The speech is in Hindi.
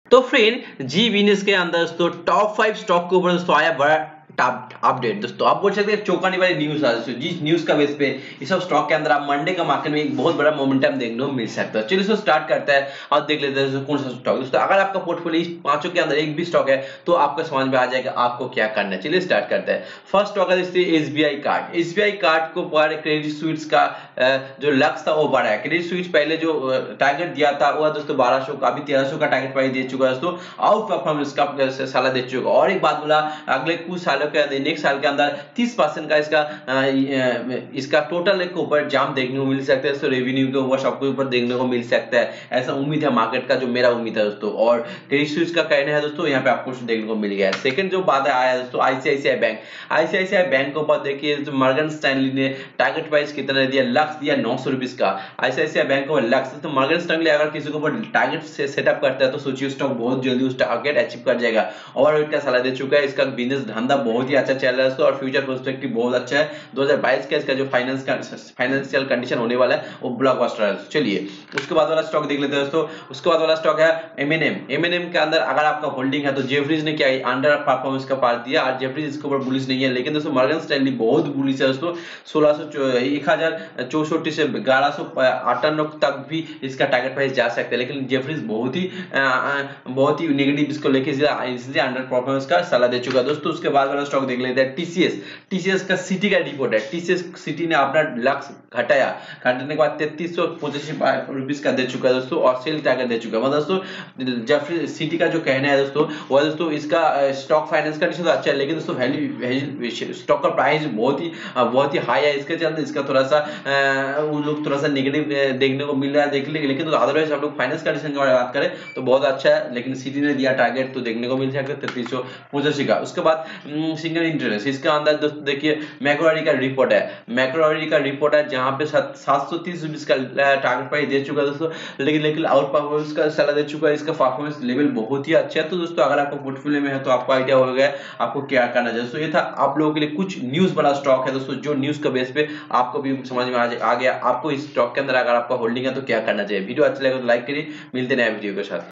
तो फ्रेंड जी बिजनेस के अंदर दोस्तों टॉप 5 स्टॉक के ऊपर दोस्तों आया बड़ा अपडेट। दोस्तों आप बोल सकते हैं चौंकाने वाली न्यूज आ दोस्तों, जिस न्यूज का बेस पे इस सब स्टॉक के अंदर आप मंडे का मार्केट में एक बहुत बड़ा मोमेंटम देखने को मिल सकता है। चलिए इसको स्टार्ट करते हैं और देख लेते हैं कौन सा स्टॉक। दोस्तों अगर आपका पोर्टफोलियो इस पांचों के अंदर एक भी स्टॉक है तो आपको समझ में आ जाएगा आपको क्या करना है। चलिए स्टार्ट करते हैं। फर्स्ट स्टॉक है दोस्तों एसबीआई कार्ड। एसबीआई कार्ड को पर क्रेडिट स्विस का जो लक्ष्य था वो बढ़ा है। क्रेडिट स्विस पहले जो टारगेट दिया था वो दोस्तों 1200 का, अभी 1300 का टारगेट प्राइस दे चुका है दोस्तों, आउट परफॉर्मेंस का साला दे चुका। और एक बात बोला, अगले कुछ सालों के अंदर नेक्स्ट साल के अंदर 30% का इसका टोटल के ऊपर जाम देखने को मिल सकता है। तो रेवेन्यू के ऊपर सबके ऊपर देखने को मिल सकता है, ऐसा उम्मीद है मार्केट का, जो मेरा उम्मीद है दोस्तों। और क्रेडिट स्विस का कहना है दोस्तों यहाँ पे आपको देखने को मिल गया है। सेकंड जो बात आया है दोस्तों आईसीआईसीआई बैंक। आईसीआईसीआई बैंक के ऊपर देखिए मॉर्गन स्टैनली ने टारगेट प्राइस कितना दिया, लक्ष्य दिया 900 रुपीज का। आईसीआईसीआई बैंक को लक्ष्य, तो मॉर्गन स्टैनली अगर किसी के ऊपर टारगेट से सेटअप करता है तो सोचिए स्टॉक बहुत जल्दी उस टारगेट अचीव कर जाएगा। ओवरवेट का सलाह दे चुका है, इसका बिजनेस धंधा बहुत ही अच्छा चल रहा है और फ्यूचर पर्सपेक्टिव बहुत अच्छा है। 2022 का इसका जो फाइनेंशियल कंडीशन होने वाला है वो ब्लॉकबस्टर है। चलिए उसके बाद वाला स्टॉक देख लेते हैं दोस्तों। उसके बाद वाला स्टॉक है एमएनएम। एमएनएम के अंदर अगर आपका होल्डिंग है तो जेफरीज ने क्या अंडर परफॉर्मेंस का पार्ट दिया और जेफरीज इसके ऊपर बुलिश नहीं है, लेकिन दोस्तों मॉर्गन स्टैनली बहुत बुलिश है दोस्तों। 1064 से 1158 तक भी इसका टारगेट प्राइस जा सकता है, लेकिन जेफरीज बहुत ही नेगेटिव इसको लेके इसलिए अंडर परफॉर्मेंस का सलाह दे चुका है दोस्तों। उसके बाद वाला स्टॉक देख लेते हैं टीसीएस। टीसीएस का सिटी का रिपोर्ट है। टीसीएस सिटी ने अपना लक्ष्य घटाने के बाद 3385 रुपीस का दे चुका है दोस्तों और सेल टारगेट दे चुका है। मतलब दोस्तों जेफरी सिटी का जो कहना है दोस्तों वो दोस्तों इसका स्टॉक फाइनेंस कंडीशन तो अच्छा है, लेकिन दोस्तों वैल्यू स्टॉक का प्राइस बहुत ही हाई है, इसके चलते इसका थोड़ा सा उन लोग थोड़ा सा नेगेटिव देखने को मिल रहा है देख लेंगे। लेकिन अदरवाइज हम लोग फाइनेंस कंडीशन के बारे में बात करें तो बहुत अच्छा है, लेकिन सिटी ने दिया टारगेट तो देखने को मिल सकता है 3385 का। उसके बाद सिंगल इंटरेस्ट, इसका अंदर दोस्तों देखिए मैक्रोरी का रिपोर्ट है। मैक्रोरी का रिपोर्ट है जहां पे 730 रुपीस का टारगेट प्राइस दे चुका है दोस्तों, लेकिन आउट परफॉर्मेंस का सलाह दे चुका है। इसका परफॉर्मेंस लेवल बहुत ही अच्छा है। तो दोस्तों अगर आपको पोर्टफोलियो में है तो आपको आइडिया हो गया आपको क्या करना है दोस्तों। ये था आप लोगों के लिए कुछ न्यूज वाला स्टॉक है दोस्तों, जो न्यूज का बेस पे आपको भी समझ में आ गया आपको इस स्टॉक के अंदर अगर आपका होल्डिंग है तो क्या करना चाहिए। वीडियो अच्छा लगे तो लाइक करिए, मिलते हैं नए वीडियो के साथ।